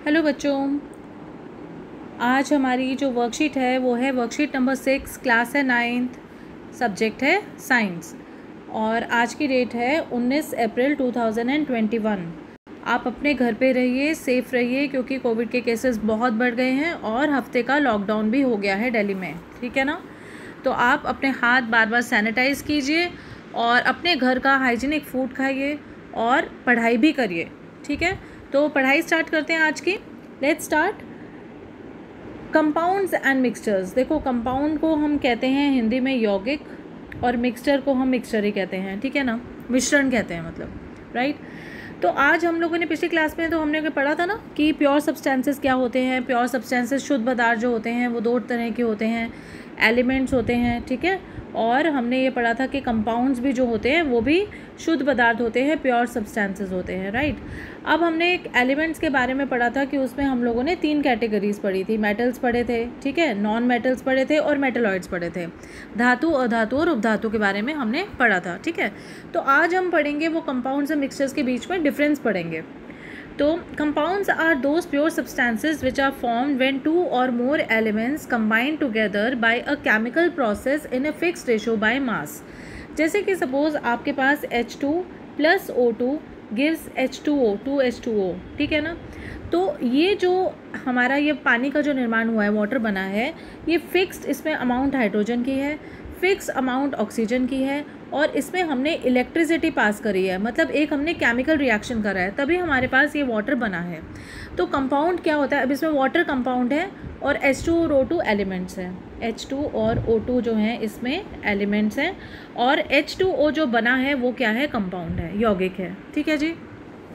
Hello बच्चों, आज हमारी जो वर्कशीट है वो है वर्कशीट नंबर 6, क्लास है 9th, सब्जेक्ट है साइंस और आज की डेट है 19 अप्रैल 2021। आप अपने घर पे रहिए, सेफ़ रहिए क्योंकि कोविड के केसेस बहुत बढ़ गए हैं और हफ्ते का लॉकडाउन भी हो गया है दिल्ली में, ठीक है ना। तो आप अपने हाथ बार बार सैनिटाइज़ कीजिए और अपने घर का हाइजीनिक फूड खाइए और पढ़ाई भी करिए, ठीक है। तो पढ़ाई स्टार्ट करते हैं आज की। Let's start. Compounds and mixtures. देखो, कंपाउंड को हम कहते हैं हिंदी में यौगिक और मिक्सचर को हम मिक्सचर ही कहते हैं, ठीक है ना, मिश्रण कहते हैं मतलब, राइट। तो आज हम लोगों ने पिछली क्लास में तो हमने पढ़ा था ना कि प्योर सब्सटेंसेस क्या होते हैं। प्योर सब्सटेंसेस शुद्ध पदार्थ जो होते हैं वो दो तरह के होते हैं, एलिमेंट्स होते हैं, ठीक है। और हमने ये पढ़ा था कि कंपाउंड्स भी जो होते हैं वो भी शुद्ध पदार्थ होते हैं, प्योर सब्सटेंसेस होते हैं, राइट। अब हमने एक एलिमेंट्स के बारे में पढ़ा था कि उसमें हम लोगों ने 3 कैटेगरीज पढ़ी थी। मेटल्स पढ़े थे, ठीक है, नॉन मेटल्स पढ़े थे और मेटलॉइड्स पढ़े थे। धातु, अधातु और उपधातु के बारे में हमने पढ़ा था, ठीक है। तो आज हम पढ़ेंगे वो कंपाउंड्स और मिक्सचर्स के बीच में डिफरेंस पढ़ेंगे। तो compounds are those pure substances which are formed when 2 or more elements combine together by a chemical process in a fixed ratio by mass। जैसे कि सपोज आपके पास H2 plus O2 gives H2O, 2H2O, ठीक है ना। तो ये जो हमारा ये पानी का जो निर्माण हुआ है, वाटर बना है, ये फिक्स्ड इसमें अमाउंट हाइड्रोजन की है, फिक्स अमाउंट ऑक्सीजन की है और इसमें हमने इलेक्ट्रिसिटी पास करी है, मतलब एक हमने केमिकल रिएक्शन करा है, तभी हमारे पास ये वाटर बना है। तो कंपाउंड क्या होता है, अब इसमें वाटर कंपाउंड है और H2 और O2 एलिमेंट्स हैं। H2 और O2 जो हैं इसमें एलिमेंट्स हैं और H2O जो बना है वो क्या है, कंपाउंड है, यौगिक है, ठीक है जी।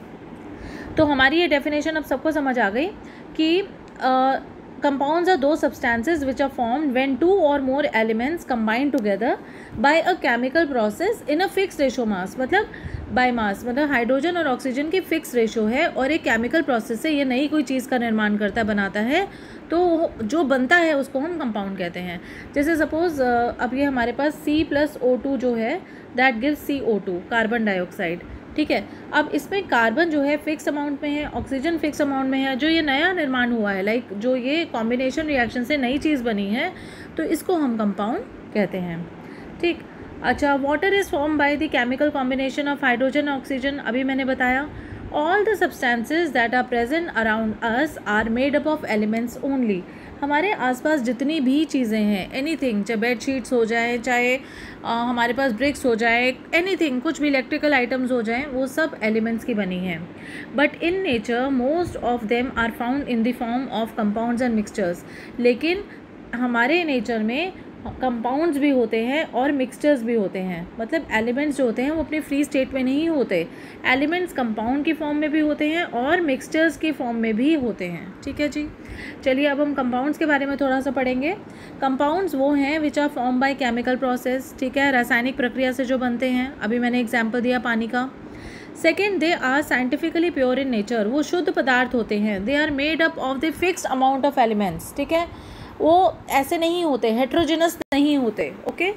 तो हमारी ये डेफिनेशन अब सबको समझ आ गई कि compounds are those substances which are formed when 2 or more elements combine together by a chemical process in a fixed ratio mass। मतलब बाय मास, मतलब हाइड्रोजन और ऑक्सीजन की फिक्स रेशो है और एक केमिकल प्रोसेस से ये नई कोई चीज़ का निर्माण करता बनाता है, तो जो बनता है उसको हम कंपाउंड कहते हैं। जैसे सपोज अब ये हमारे पास C+O2 जो है that gives CO2, carbon dioxide, ठीक है। अब इसमें कार्बन जो है फिक्स अमाउंट में है, ऑक्सीजन फिक्स अमाउंट में है। जो ये नया निर्माण हुआ है, लाइक जो ये कॉम्बिनेशन रिएक्शन से नई चीज़ बनी है, तो इसको हम कंपाउंड कहते हैं, ठीक। अच्छा, water is form by the chemical combination of hydrogen और ऑक्सीजन, अभी मैंने बताया। All the substances that are present around us are made up of elements only. हमारे आसपास जितनी भी चीज़ें हैं, एनीथिंग, चाहे बेड शीट्स हो जाए, चाहे हमारे पास ब्रिक्स हो जाए, एनीथिंग, कुछ भी इलेक्ट्रिकल आइटम्स हो जाएं, वो सब एलिमेंट्स की बनी हैं। But in nature most of them are found in the form of compounds and mixtures. लेकिन हमारे नेचर में कंपाउंड्स भी होते हैं और मिक्सचर्स भी होते हैं, मतलब एलिमेंट्स जो होते हैं वो अपनी फ्री स्टेट में नहीं होते। एलिमेंट्स कंपाउंड की फॉर्म में भी होते हैं और मिक्सचर्स की फॉर्म में भी होते हैं, ठीक है जी। चलिए अब हम कंपाउंड्स के बारे में थोड़ा सा पढ़ेंगे। कंपाउंड्स वो हैं which are form by chemical process, ठीक है, रासायनिक प्रक्रिया से जो बनते हैं। अभी मैंने एग्जाम्पल दिया पानी का। Second, they are scientifically pure in nature, वो शुद्ध पदार्थ होते हैं। They are made up of the fixed amount of elements, ठीक है, वो ऐसे नहीं होते, हेट्रोजेनस नहीं होते, ओके,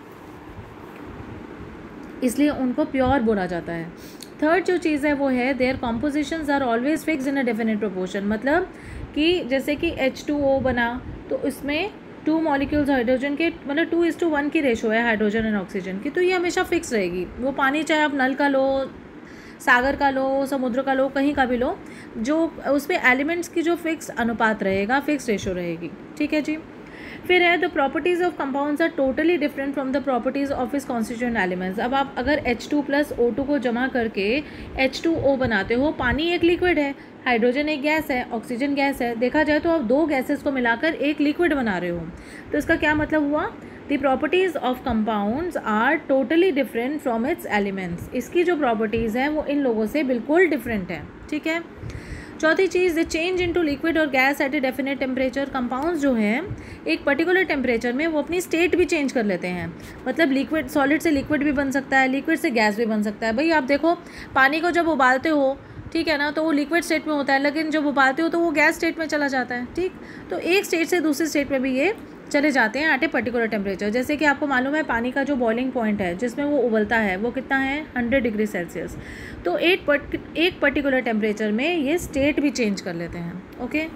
इसलिए उनको प्योर बोला जाता है। थर्ड जो चीज़ है वो है their compositions are always fixed in a definite proportion, मतलब कि जैसे कि H2O बना तो इसमें 2 मॉलिक्यूल्स हाइड्रोजन के, मतलब 2:1 की रेशो है हाइड्रोजन एंड ऑक्सीजन की, तो ये हमेशा फिक्स रहेगी। वो पानी चाहे आप नल का लो, सागर का लो, समुद्र का लो, कहीं का भी लो, जो उसमें एलिमेंट्स की जो फिक्स अनुपात रहेगा, फिक्स रेशो रहेगी, ठीक है जी। फिर है the properties of compounds are totally different from the properties of its constituent elements. अब आप अगर H2 + O2 को जमा करके H2O बनाते हो, पानी एक लिक्विड है, हाइड्रोजन एक गैस है, ऑक्सीजन गैस है, देखा जाए तो आप 2 गैसेस को मिलाकर एक लिक्विड बना रहे हो। तो इसका क्या मतलब हुआ, the properties of compounds are totally different from its elements. इसकी जो प्रॉपर्टीज़ हैं वो इन लोगों से बिल्कुल डिफरेंट है, ठीक है। चौथी चीज़, द चेंज इनटू लिक्विड और gas at a definite temperature. Compounds जो हैं एक पर्टिकुलर टेम्परेचर में वो अपनी स्टेट भी चेंज कर लेते हैं, मतलब लिक्विड, सॉलिड से लिक्विड भी बन सकता है, लिक्विड से गैस भी बन सकता है। भाई आप देखो, पानी को जब उबालते हो, ठीक है ना, तो वो लिक्विड स्टेट में होता है, लेकिन जब उबालते हो तो वो गैस स्टेट में चला जाता है, ठीक। तो एक स्टेट से दूसरी स्टेट में भी ये चले जाते हैं एट ए पर्टिकुलर टेम्परेचर। जैसे कि आपको मालूम है पानी का जो बॉइलिंग पॉइंट है जिसमें वो उबलता है वो कितना है 100 डिग्री सेल्सियस। तो एक पर्टिकुलर टेम्परेचर में ये स्टेट भी चेंज कर लेते हैं। ओके,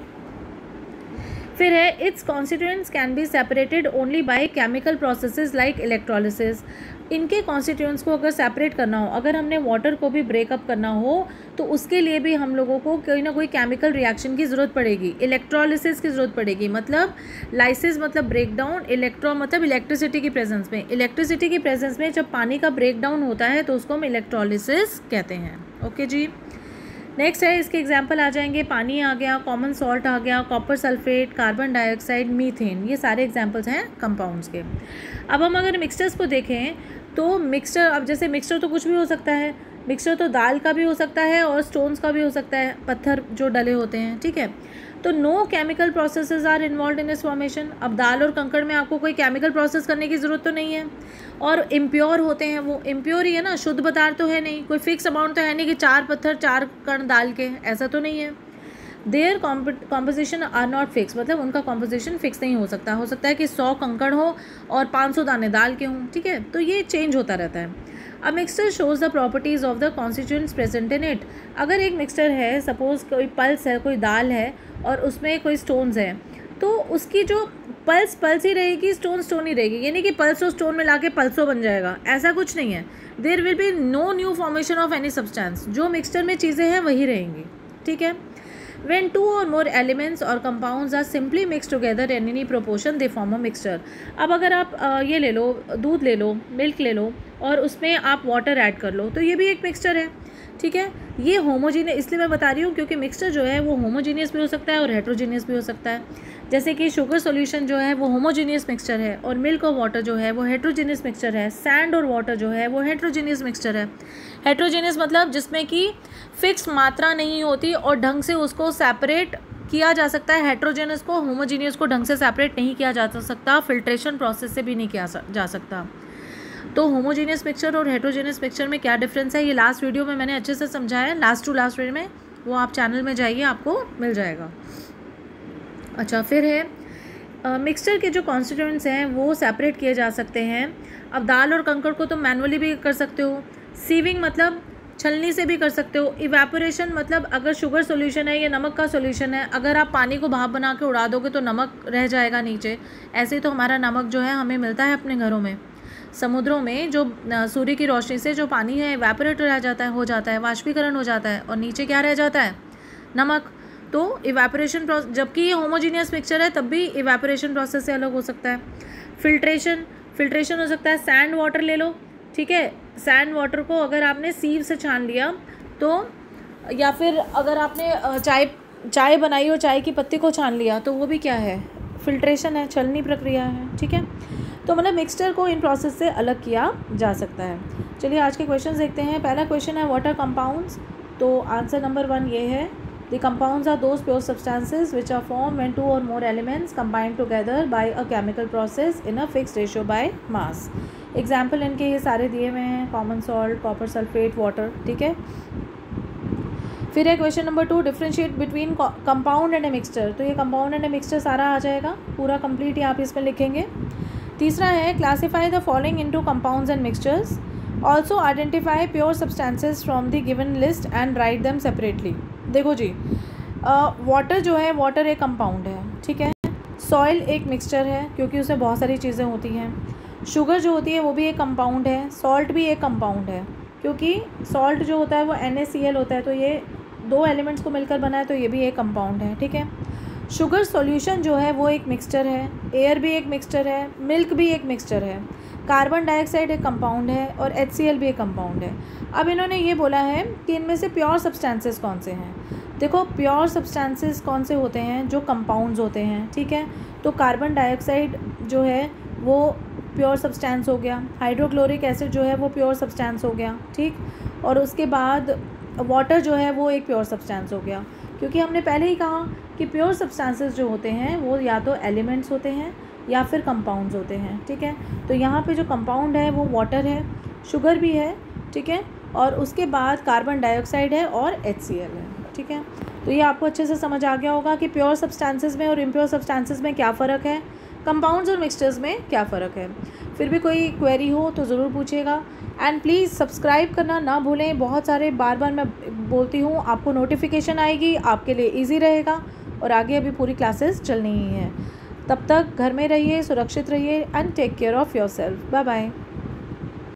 फिर है its constituents can be separated only by chemical processes like electrolysis. इनके कॉन्स्टिट्यूएंट्स को अगर सेपरेट करना हो, अगर हमने वाटर को भी ब्रेकअप करना हो तो उसके लिए भी हम लोगों को कोई ना कोई केमिकल रिएक्शन की ज़रूरत पड़ेगी, इलेक्ट्रोलिसिस की ज़रूरत पड़ेगी। मतलब लाइसिस मतलब ब्रेक डाउन, इलेक्ट्रो मतलब इलेक्ट्रिसिटी की प्रेजेंस में। इलेक्ट्रिसिटी की प्रेजेंस में जब पानी का ब्रेक डाउन होता है तो उसको हम इलेक्ट्रोलिसिस कहते हैं। ओके जी, नेक्स्ट है इसके एग्जाम्पल आ जाएंगे, पानी आ गया, कॉमन सॉल्ट आ गया, copper sulphate, carbon dioxide, methane, ये सारे एग्जाम्पल्स हैं कंपाउंड्स के। अब हम अगर मिक्सचर्स को देखें तो मिक्सचर, अब जैसे मिक्सचर तो कुछ भी हो सकता है, मिक्सचर तो दाल का भी हो सकता है और स्टोन्स का भी हो सकता है, पत्थर जो डले होते हैं, ठीक है। तो no chemical processes are involve in its formation. अब दाल और कंकड़ में आपको कोई केमिकल प्रोसेस करने की ज़रूरत तो नहीं है। और इम्प्योर होते हैं, वो इम्प्योर ही है ना, शुद्ध पदार्थ तो है नहीं, कोई फिक्स अमाउंट तो है नहीं कि 4 पत्थर 4 कण डाल के, ऐसा तो नहीं है। Their composition are not fix, मतलब उनका कॉम्पोजिशन फिक्स नहीं हो सकता है कि 100 कंकड़ हो और 500 दाने दाल के हों, ठीक है। तो ये चेंज होता रहता है। अब mixture shows the properties of the constituents present in it. अगर एक मिक्सचर है, सपोज़ कोई पल्स है, कोई दाल है और उसमें कोई स्टोन्स है, तो उसकी जो पल्स ही रहेगी, स्टोन ही रहेगी, यानी कि पल्स और स्टोन मिला के पल्सो बन जाएगा, ऐसा कुछ नहीं है। There will be no new formation of any substance, जो मिक्सचर में चीज़ें हैं वही रहेंगी, ठीक है। When 2 or more elements or compounds are simply mixed together in any proportion, they form a mixture. अब अगर आप ये ले लो, दूध ले लो, मिल्क ले लो और उसमें आप वाटर ऐड कर लो, तो ये भी एक मिक्सचर है, ठीक है। ये होमोजीनियस इसलिए मैं बता रही हूँ क्योंकि मिक्सचर जो है वो होमोजीनियस भी हो सकता है और हेट्रोजीनियस भी हो सकता है। जैसे कि शुगर सॉल्यूशन जो है वो होमोजीनियस मिक्सचर है और मिल्क और वाटर जो है वो हेट्रोजीनियस मिक्सचर है। सैंड और वाटर जो है वो हेट्रोजीनियस मिक्सचर है। हेट्रोजीनियस मतलब जिसमें कि फिक्स मात्रा नहीं होती और ढंग से उसको सेपरेट किया जा सकता है। हेट्रोजीनियस को होमोजीनियस को ढंग से सेपरेट नहीं किया जा सकता, फिल्ट्रेशन प्रोसेस से भी नहीं किया जा सकता। तो होमोजीनियस मिक्सचर और हेट्रोजीनियस मिक्सचर में क्या डिफरेंस है, ये लास्ट वीडियो में मैंने अच्छे से समझाया है, लास्ट वीडियो में, वो आप चैनल में जाइए, आपको मिल जाएगा। अच्छा, फिर है मिक्सचर के जो कॉन्स्टिट्यूएंट्स हैं वो सेपरेट किए जा सकते हैं। अब दाल और कंकड़ को तो मैनुअली भी कर सकते हो, सीविंग मतलब छलनी से भी कर सकते हो, इवेपोरेशन मतलब अगर शुगर सॉल्यूशन है या नमक का सॉल्यूशन है, अगर आप पानी को भाप बना के उड़ा दोगे तो नमक रह जाएगा नीचे। ऐसे ही तो हमारा नमक जो है हमें मिलता है अपने घरों में, समुद्रों में जो सूर्य की रोशनी से जो पानी है इवेपोरेट हो जाता है, वाष्पीकरण हो जाता है और नीचे क्या रह जाता है, नमक। तो इवेपोरेशन प्रोसेस, जबकि ये होमोजीनियस मिक्सचर है तब भी इवेपोरेशन प्रोसेस से अलग हो सकता है। फिल्ट्रेशन हो सकता है, सैंड वाटर ले लो, ठीक है। सैंड वाटर को अगर आपने सीव से छान लिया तो, या फिर अगर आपने चाय बनाई हो, चाय की पत्ती को छान लिया, तो वो भी क्या है, फिल्ट्रेशन है, छलनी प्रक्रिया है, ठीक है। तो मतलब मिक्सचर को इन प्रोसेस से अलग किया जा सकता है। चलिए आज के क्वेश्चन देखते हैं। पहला क्वेश्चन है व्हाट आर कंपाउंड्स। तो आंसर नंबर 1 ये है, the compounds are those pure substances which are form when 2 or more elements combine together by a chemical process in a fixed ratio by mass। Example इनके ये सारे दिए हुए हैं, common salt, copper sulphate, water, ठीक है। फिर है question number 2, differentiate between compound and a mixture. तो ये कंपाउंड एंड ए मिक्सचर सारा आ जाएगा, पूरा कंप्लीट ही आप इसमें लिखेंगे। तीसरा है classify the following into compounds and mixtures, also identify pure substances from the given list and write them separately. देखो जी, वाटर जो है, वाटर एक कंपाउंड है, ठीक है। सॉइल एक मिक्सचर है क्योंकि उसमें बहुत सारी चीज़ें होती हैं। शुगर जो होती है वो भी एक कंपाउंड है, सॉल्ट भी एक कंपाउंड है क्योंकि सॉल्ट जो होता है वो NaCl होता है, तो ये 2 एलिमेंट्स को मिलकर बना है, तो ये भी एक कंपाउंड है, ठीक है। शुगर सॉल्यूशन जो है वो एक मिक्सचर है, एयर भी एक मिक्सचर है, मिल्क भी एक मिक्सचर है, कार्बन डाइऑक्साइड एक कंपाउंड है और HCl भी एक कंपाउंड है। अब इन्होंने ये बोला है कि इनमें से प्योर सब्सटेंसेस कौन से हैं। देखो प्योर सब्सटेंसेस कौन से होते हैं, जो कंपाउंड्स होते हैं, ठीक है। तो कार्बन डाइऑक्साइड जो है वो प्योर सब्सटेंस हो गया, हाइड्रोक्लोरिक एसिड जो है वो प्योर सब्सटेंस हो गया, ठीक। और उसके बाद वाटर जो है वो एक प्योर सब्सटेंस हो गया, क्योंकि हमने पहले ही कहा कि प्योर सब्सटेंसेस जो होते हैं वो या तो एलिमेंट्स होते हैं या फिर कंपाउंड्स होते हैं, ठीक है। तो यहाँ पे जो कंपाउंड है वो वाटर है, शुगर भी है, ठीक है, और उसके बाद कार्बन डाइऑक्साइड है और HCl है, ठीक है। तो ये आपको अच्छे से समझ आ गया होगा कि प्योर सब्सटेंसेस में और इम्प्योर सब्सटेंसेस में क्या फ़र्क है। कंपाउंड्स और मिक्सचर्स में क्या फ़र्क है। फिर भी कोई क्वेरी हो तो ज़रूर पूछिएगा। एंड प्लीज़ सब्सक्राइब करना ना भूलें। बहुत सारे बार बार मैं बोलती हूँ, आपको नोटिफिकेशन आएगी, आपके लिए ईजी रहेगा। और आगे अभी पूरी क्लासेस चलनी ही हैं। तब तक घर में रहिए, सुरक्षित रहिए and take care of yourself. Bye bye.